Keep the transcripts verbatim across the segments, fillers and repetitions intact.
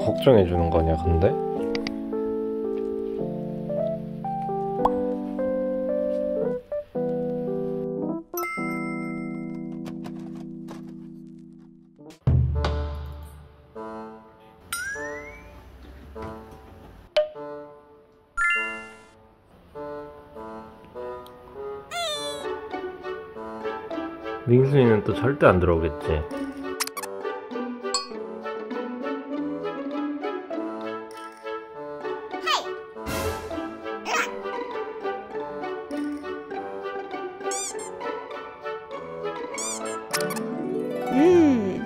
걱정해 주는 거냐 근데? 민순이는 또 절대 안 들어오겠지? 음.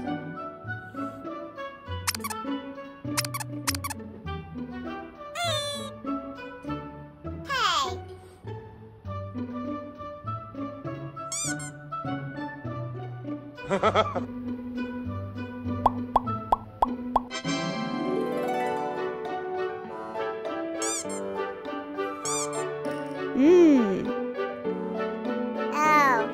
음. 아우.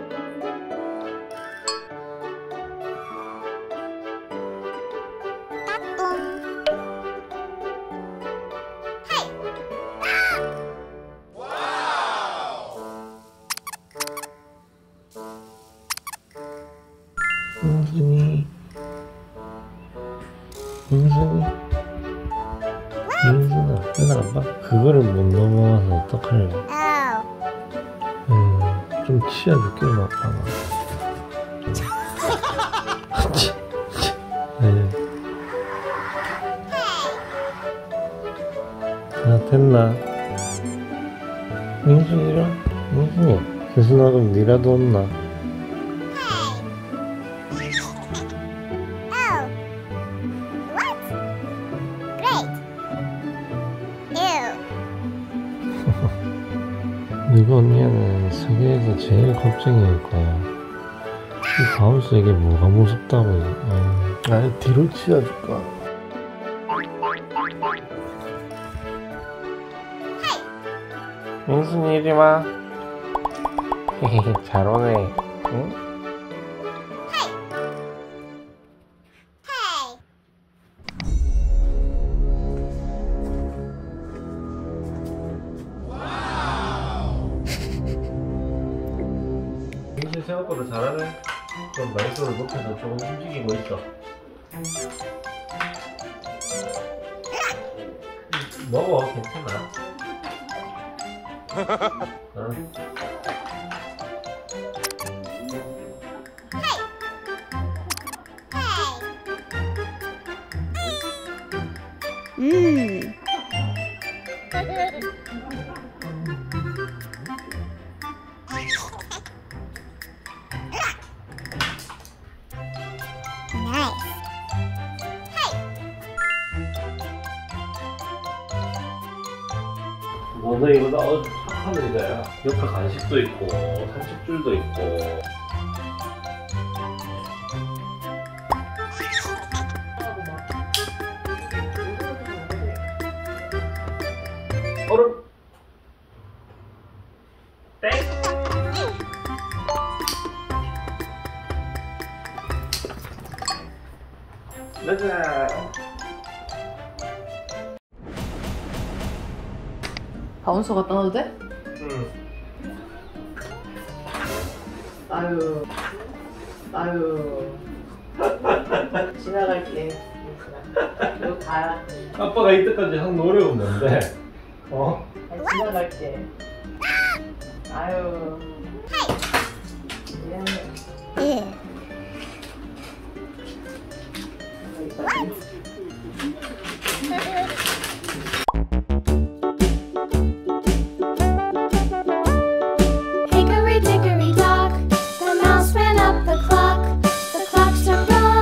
민순이 민순이 민순아 일어나봐. 그거를 못 넘어와서 어떡할래? 음, 좀 치워줄게 아빠가. 네. 다 됐나? 민순이랑 민순이 세순아 그럼 니라도 온나? 이거 언니는 세계에서 제일 겁쟁이일 거야. 이 바운스에게 뭐가 무섭다고. 아, 아예 뒤로 치워줄까? 민순이 이리 와. 잘 오네. 응? 민순이 생각보다 잘하네. 그럼 마이크를 높여서 조금 움직이고 있어. 먹어, 괜찮아. 응. 음. 너네 이거 나 아주 착한 의자야. 옆에 간식도 있고 산책줄도 있고. 얼음 땡. 가자. 바운서 갖다 놔도 돼? 응. 아유, 아유. 지나갈게. 너 가. 아빠가 이때까지 한 노력은 뭔데? 어? 아니, 지나갈게. 아유. 미안해. 예. 여기까지.